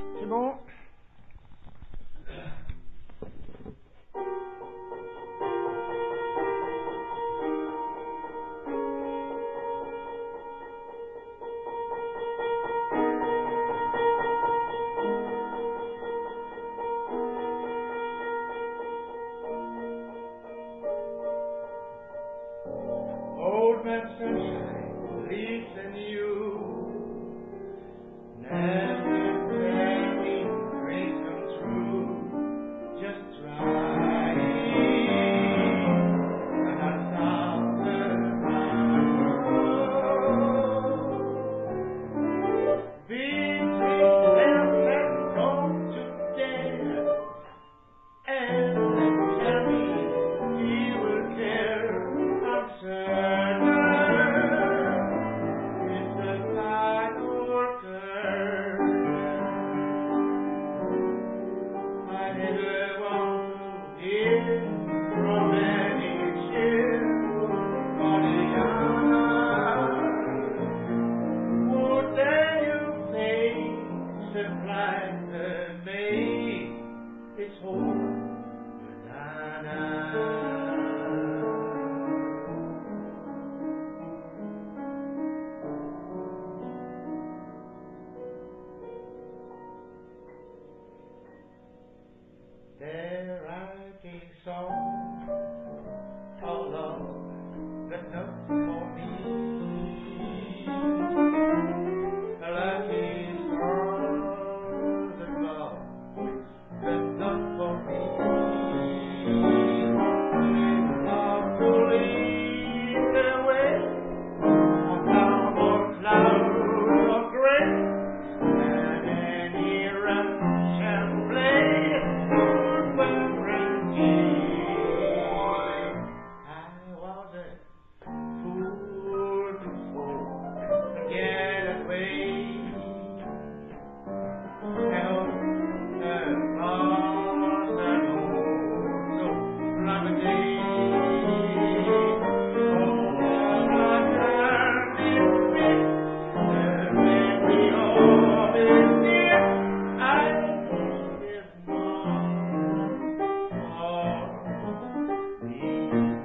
C'est bon. Old man sunshine, leaves and you never tell me dreams come true. Just trying, and I stop the between left and gone today, and tell me he will care. I'm certain it's a final curtain. I never want to hear from any ship on a yard. Would then you face supply the maid its whole banana? They're writing songs of love, but not for me. Lucky stars above, but not for me. Love to lead the way on down more clouds of gray, and any Russian play would bring me. I was a fool before to get away. Help across the road so long a day. Oh, I turned this bit, the memory of it dear. I wish there's none for me.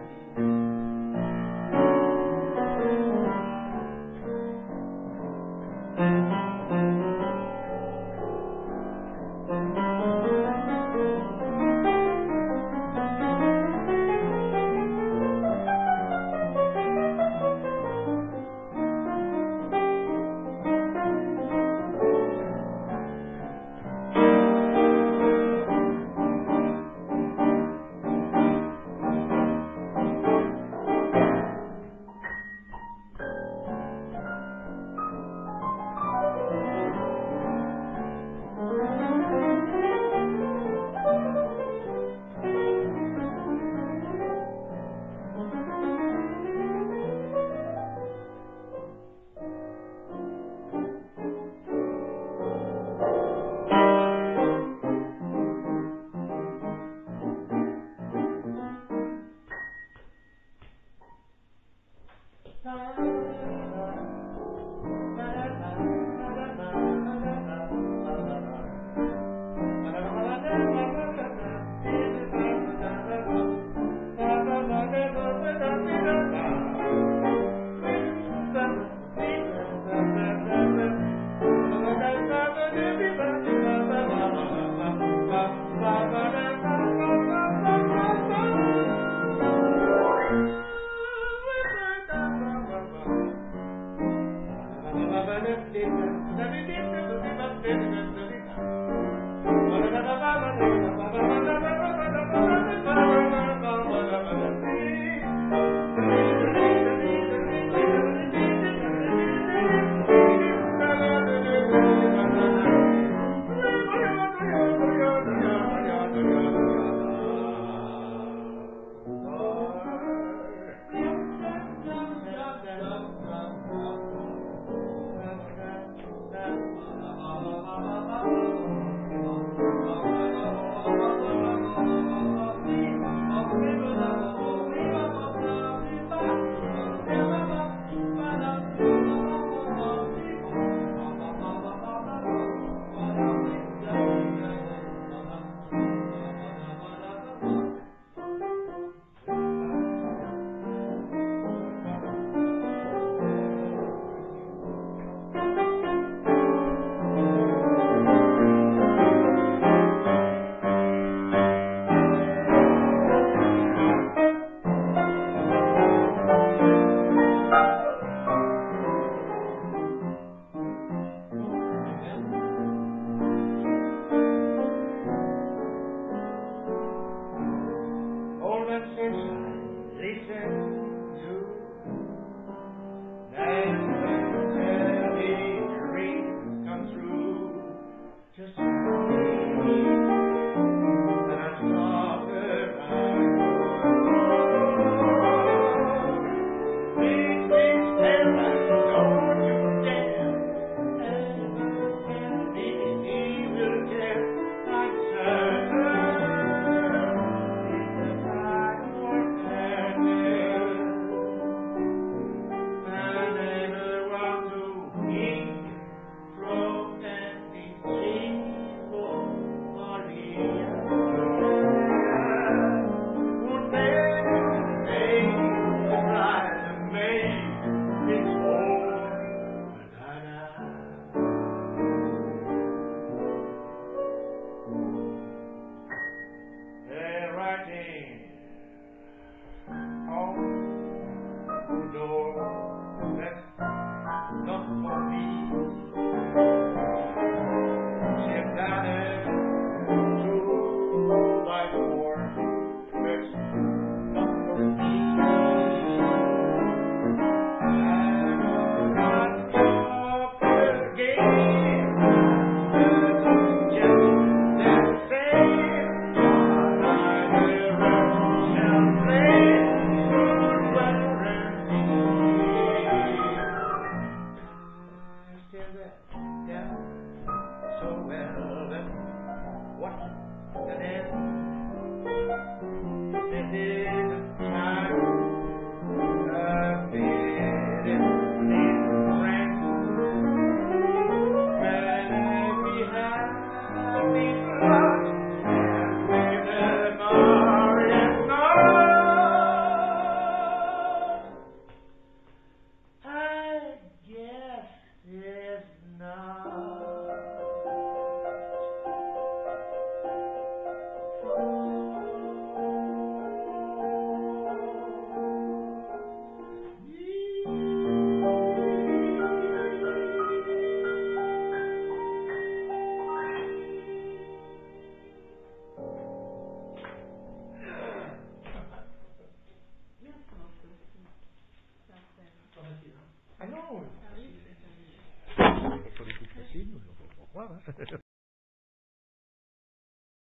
oui. La politique facile, nous ne pouvons pas croire. Hein.